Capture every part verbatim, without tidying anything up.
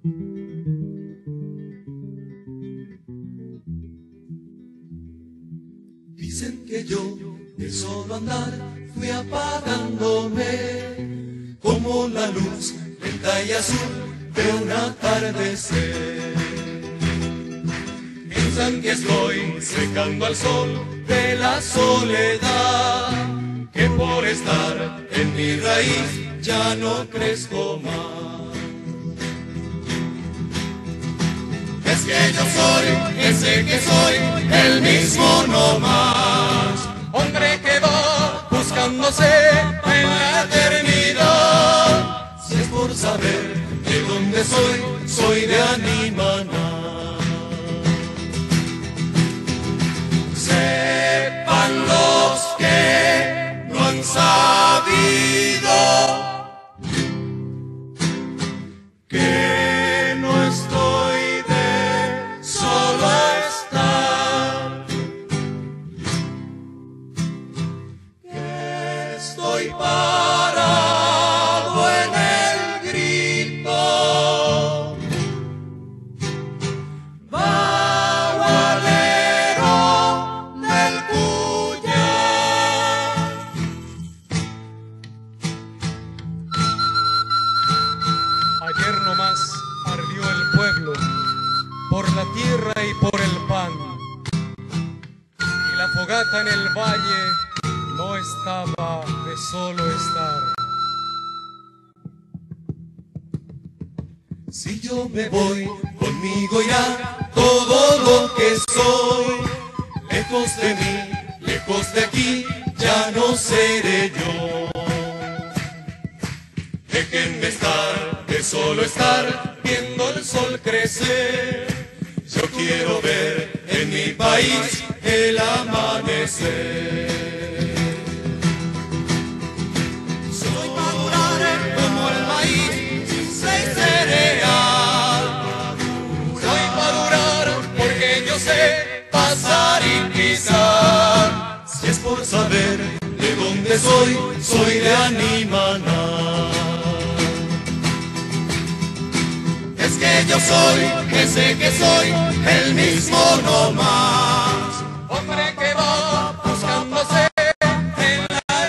Dicen que yo, de solo andar, fui apagándome, como la luz lenta y azul de un atardecer. Piensan que estoy secando al sol de la soledad, que por estar en mi raíz ya no crezco más. Es que yo soy ese que soy, el mismo no más, hombre que va buscándose en la eternidad. Si es por saber de dónde soy, soy de Animaná. Sepan los que no han sabido que no estoy de solo estar, que estoy parado en el grito bagualero del Cuyar. Ayer nomás ardió el pueblo por la tierra y por el pan, y la fogata en el valle no estaba de solo estar. Si yo me voy, conmigo irá todo lo que soy. Lejos de mí, lejos de aquí, ya no seré yo. Déjenme estar, de solo estar, viendo el sol crecer. Yo quiero ver en mi país el amanecer. Soy madurar como el maíz, sin cereal. Soy madurar porque yo sé pasar y pisar. Si es por saber de dónde soy, soy de Animaná. Es que yo soy ese que soy, el mismo no más, hombre que va buscándose en la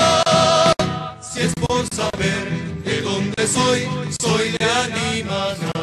eternidad. Si es por saber de dónde soy, soy de Animaná.